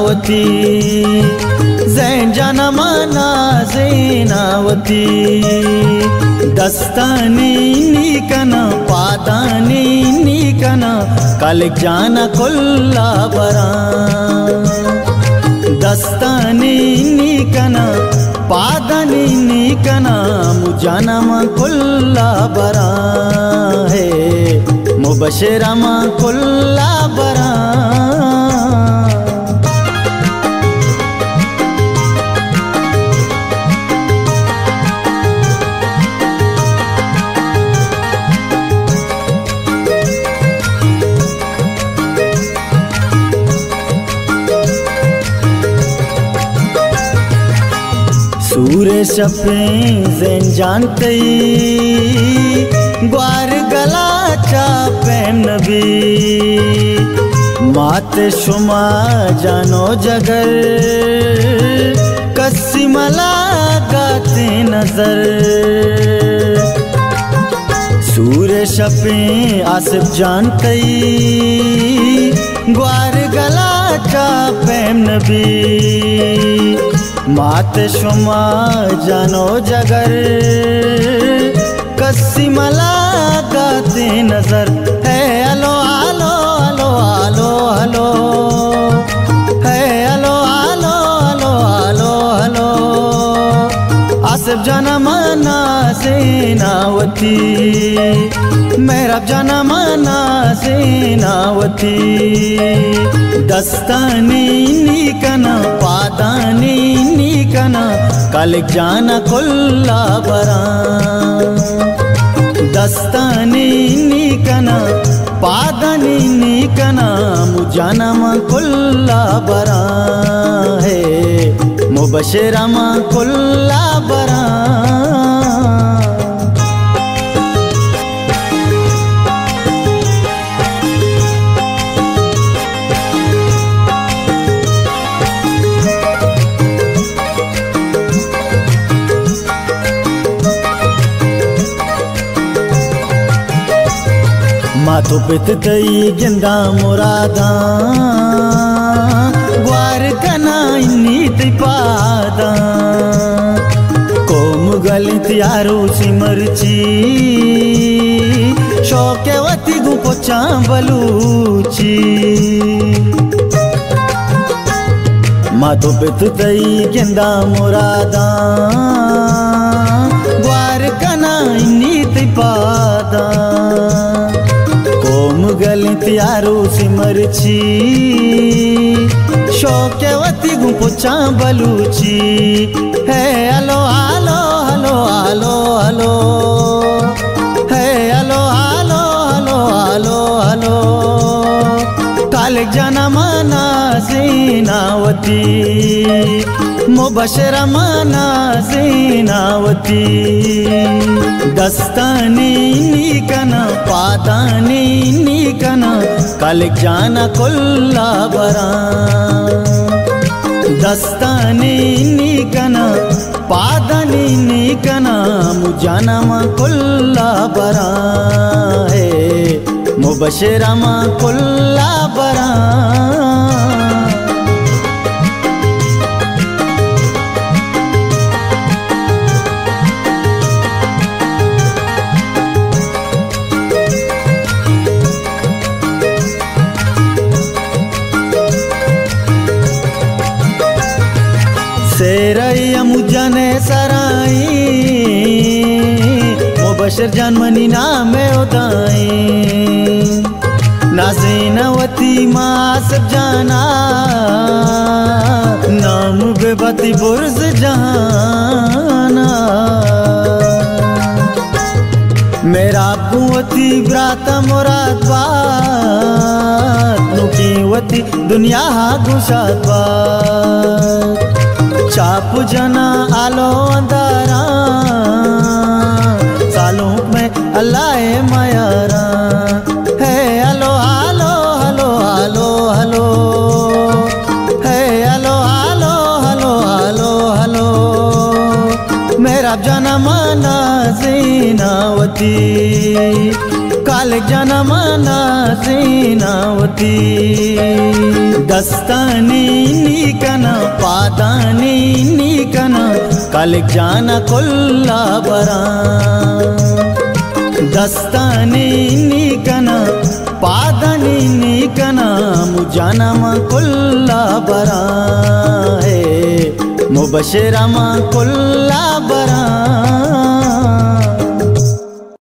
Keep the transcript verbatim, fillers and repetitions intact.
नाजीनावती जैन जनमा नाजीनावती दस्तानी निकना पादानी निकना कालिक जाना कुल्ला बरा दस्तानी निकना पादानी निकना मुजानमा कुल्ला बरा है मुबशरमा कुल्ला बरा सूर्य शपे जैन जानते ग्वार गला चापेम नबी माते शुमा जानो जगर कस्सी मला गाते नजर सूर्य शपे आसिफ जानते ग्वार गला चापेम नबी मात शुमा जानो जगर कस्सी मला गाते नजर है अलो आलो आलो आलो आलो है अलो आलो आलो आलो आलो आसिफ जनमा नाजीनावती मेरा जनमा नाजीनावती दस्तानी निकना पादानी निकना कालिक जाना कुल्ला बरा दस्तानी निकना पादानी निकना मुजानमा कुल्ला बरा है मुबशरमा कुल्ला बरा माथो पित तई गिंदा मुरादा ग्वार कना इन्नी तई पादा कोम गलित यारो सिमरची शौकवती गुपोचा बलूची माथो पित तई गिंदा मुरादा ग्वार कना इन्नी तई पादा कोम गलित यारो सिमरची शौकवती गुपोचा बलूची है अलो आलो हलो आलो हलो है अलो आलो हलो आलो हलो कालिक जनमा नाजीनावती मुबशरमा नाजीनावती दस्तानी निकना पादानी निकना कालिक जाना कुल्ला बरा दस्तानी निकना पादानी निकना मुजानमा कुल्ला बरा है मुबशरमा कुल्ला बरा सेरैया मुजाने सराई मुबशर जानमनी नामे उदाई नाजीनावती मासिफ जाना नाम बेबती बुर्ज जाना मेरा बुवती ब्राता मुराद बात नुकीवती दुनिया गुशात बात चाप जना आलो अंधारा सालों में अल्लाह मायारा है अलो आलो हलो आलो हलो है अलो आलो हलो आलो हलो मेरा जनमा नाजीनावती काल काल जनमाना सेनावती दस्तानी निकना पादानी निकना काल जाना कोल्ला बरा दस्तानी निकना पादानी निकना मुजानमा कोल्ला बरा है मुबशरमा कोल्ला बरा